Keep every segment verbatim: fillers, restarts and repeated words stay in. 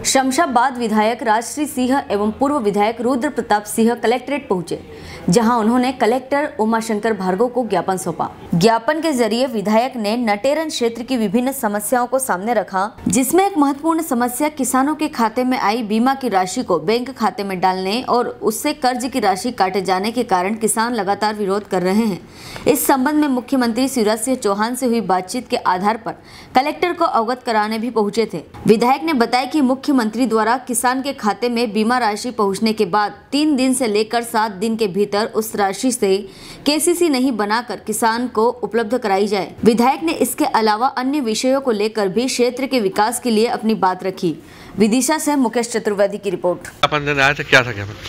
शमशाबाद विधायक राजश्री सिंह एवं पूर्व विधायक रुद्र प्रताप सिंह कलेक्ट्रेट पहुंचे, जहां उन्होंने कलेक्टर उमाशंकर भार्गव को ज्ञापन सौंपा। ज्ञापन के जरिए विधायक ने नटेरन क्षेत्र की विभिन्न समस्याओं को सामने रखा, जिसमें एक महत्वपूर्ण समस्या किसानों के खाते में आई बीमा की राशि को बैंक खाते में डालने और उससे कर्ज की राशि काटे जाने के कारण किसान लगातार विरोध कर रहे हैं। इस संबंध में मुख्यमंत्री शिवराज सिंह चौहान से हुई बातचीत के आधार पर कलेक्टर को अवगत कराने भी पहुंचे थे। विधायक ने बताया कि मुख्यमंत्री द्वारा किसान के खाते में बीमा राशि पहुंचने के बाद तीन दिन से लेकर सात दिन के भीतर उस राशि से केसीसी नहीं बनाकर किसान को उपलब्ध कराई जाए। विधायक ने इसके अलावा अन्य विषयों को लेकर भी क्षेत्र के विकास के लिए अपनी बात रखी। विदिशा से मुकेश चतुर्वेदी की रिपोर्ट। अपन दिन आया था, क्या था ज्ञापन?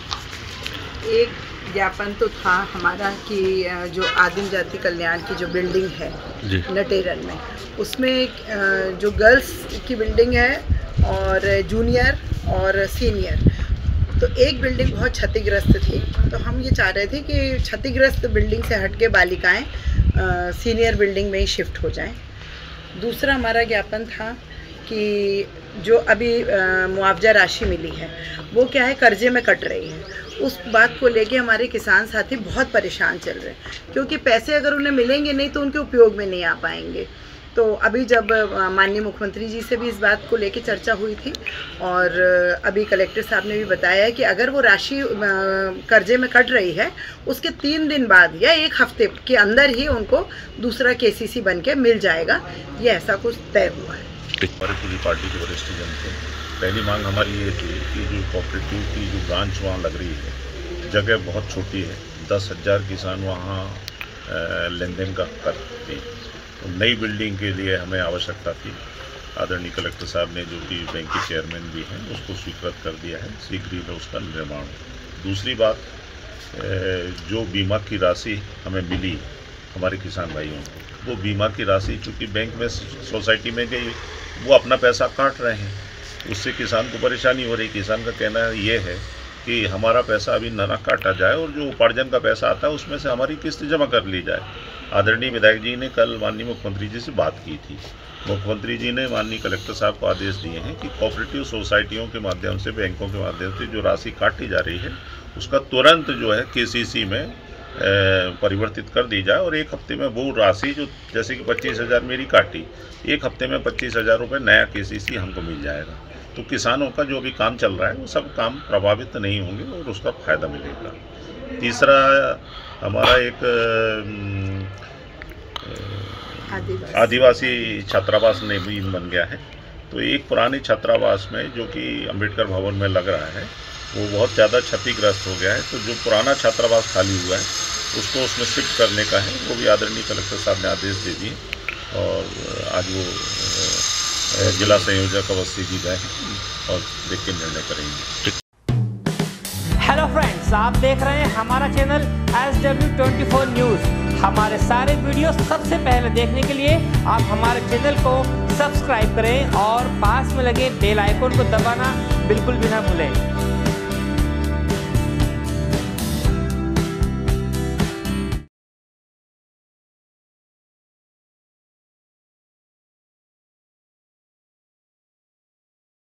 एक ज्ञापन तो था हमारा कि जो आदिम जाति कल्याण की जो बिल्डिंग है नटेरन में, उसमें जो गर्ल्स की बिल्डिंग है और जूनियर और सीनियर, तो एक बिल्डिंग बहुत क्षतिग्रस्त थी। तो हम ये चाह रहे थे कि क्षतिग्रस्त बिल्डिंग से हटके बालिकाएं सीनियर बिल्डिंग में ही शिफ्ट हो जाएं। दूसरा हमारा ज्ञापन था कि जो अभी मुआवजा राशि मिली है वो क्या है, कर्जे में कट रही है। उस बात को लेके हमारे किसान साथी बहुत परेशान चल रहे हैं, क्योंकि पैसे अगर उन्हें मिलेंगे नहीं तो उनके उपयोग में नहीं आ पाएंगे। तो अभी जब माननीय मुख्यमंत्री जी से भी इस बात को लेके चर्चा हुई थी और अभी कलेक्टर साहब ने भी बताया कि अगर वो राशि कर्जे में कट रही है उसके तीन दिन बाद या एक हफ्ते के अंदर ही उनको दूसरा केसीसी बन के मिल जाएगा, ये ऐसा कुछ तय हुआ है। हमारी पूरी पार्टी के वरिष्ठ जन थे। पहली मांग हमारी ये थी कि जो कोऑपरेटिव की जो ब्रांच वहाँ लग रही है, जगह बहुत छोटी है, दस हज़ार किसान वहाँ लेन देन का करते हैं। तो नई बिल्डिंग के लिए हमें आवश्यकता थी। आदरणीय कलेक्टर साहब ने, जो कि बैंक के चेयरमैन भी हैं, उसको स्वीकृत कर दिया है, शीघ्र ही उसका निर्माण। दूसरी बात, जो बीमा की राशि हमें मिली हमारे किसान भाइयों को, वो बीमा की राशि चूँकि बैंक में सोसाइटी में गई, वो अपना पैसा काट रहे हैं, उससे किसान को परेशानी हो रही। किसान का कहना ये है कि हमारा पैसा अभी न ना काटा जाए और जो उपार्जन का पैसा आता है उसमें से हमारी किस्त जमा कर ली जाए। आदरणीय विधायक जी ने कल माननीय मुख्यमंत्री जी से बात की थी। मुख्यमंत्री जी ने माननीय कलेक्टर साहब को आदेश दिए हैं कि कोऑपरेटिव सोसाइटियों के माध्यम से, बैंकों के माध्यम से जो राशि काटी जा रही है उसका तुरंत जो है केसीसी में परिवर्तित कर दी जाए और एक हफ्ते में वो राशि जो जैसे कि पच्चीस हज़ार मेरी काटी, एक हफ्ते में पच्चीस हज़ार रुपये नया केसीसी हमको मिल जाएगा। तो किसानों का जो भी काम चल रहा है वो सब काम प्रभावित नहीं होंगे और उसका फ़ायदा मिलेगा। तीसरा हमारा एक आदिवासी छात्रावास नवीन बन गया है। तो एक पुराने छात्रावास में जो कि अंबेडकर भवन में लग रहा है वो बहुत ज़्यादा क्षतिग्रस्त हो गया है। तो जो पुराना छात्रावास खाली हुआ है उसको उसमें शिफ्ट करने का है, वो भी आदरणीय कलेक्टर साहब ने आदेश दे दिए और आज वो जिला संयोजक अवस्थी जी गए हैं और देख के निर्णय करेंगे। हेलो फ्रेंड्स, आप देख रहे हैं हमारा channel S W twenty four news. हमारे सारे वीडियो सबसे पहले देखने के लिए आप हमारे चैनल को सब्सक्राइब करें और पास में लगे बेल आइकन को दबाना बिल्कुल भी ना भूलें।